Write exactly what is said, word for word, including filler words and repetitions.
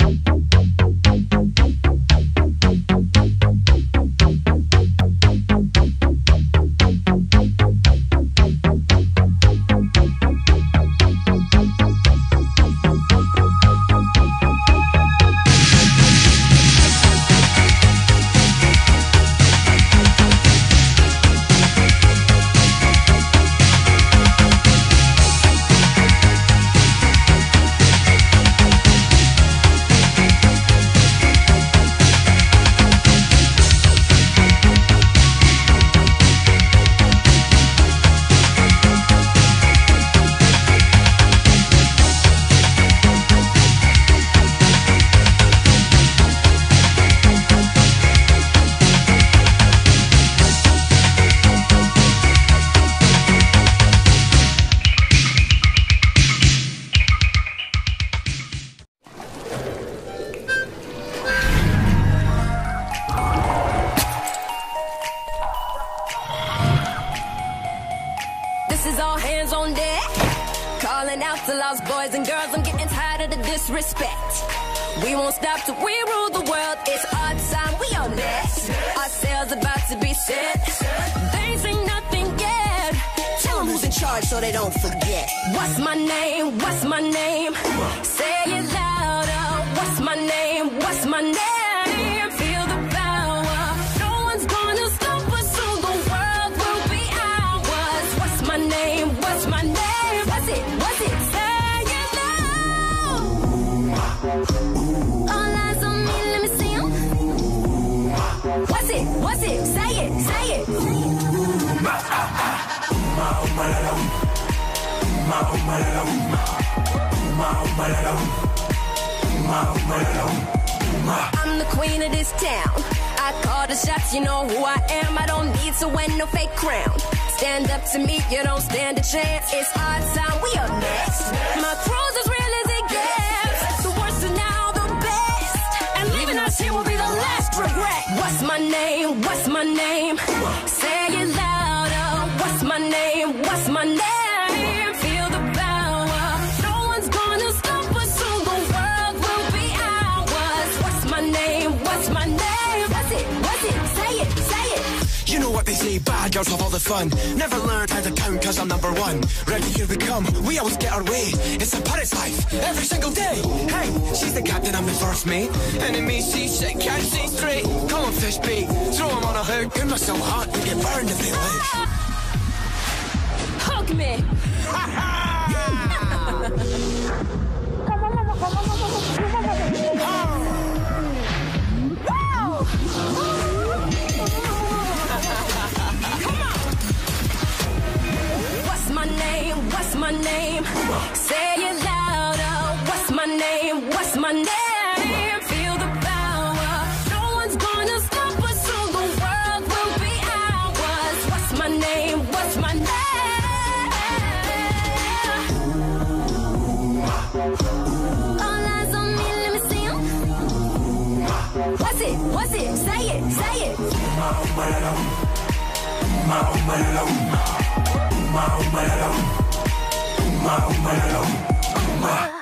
Calling out to lost boys and girls, I'm getting tired of the disrespect. We won't stop till we rule the world. It's our time, we on next. Our sails about to be set. They say nothing yet. Tell them who's in charge so they don't forget. What's my name? What's my name? Say it louder. What's my name? What's my name? Feel the power. No one's gonna stop us, so the world will be ours. What's my name? What's my name? What's it? What's it? Say it now. All eyes on me, let me see 'em. What's it? What's it? Say it. Say it. I'm the queen of this town. I call the shots, you know who I am. I don't need to wear no fake crown. Stand up to me, you don't stand a chance. It's our time, we are next. My crew's as real as it gets. The worst are now the best. And leaving us here will be the last regret. What's my name? What's my name? Say it louder. What's my name? What's my name? Feel the power. No one's gonna stop us, so the world will be ours. What's my name? What's my name? What's it? What's it? Say it. Say it. You know what they say, bad girls have all the fun. Never learned how to count cause I'm number one. Ready, here we come, we always get our way. It's a pirate's life, every single day. Hey, she's the captain, I'm the first mate. Enemy seasick, can't see straight. Come on, fish bait, throw him on a hook. You're not so hot, you get burned if they look. Hook me. What's my name? What's my name? Say it louder. What's my name? What's my name? Feel the power. No one's gonna stop us, so the world will be ours. What's my name? What's my name? All eyes on me, let me see 'em. What's it? What's it? Say it. Say it. My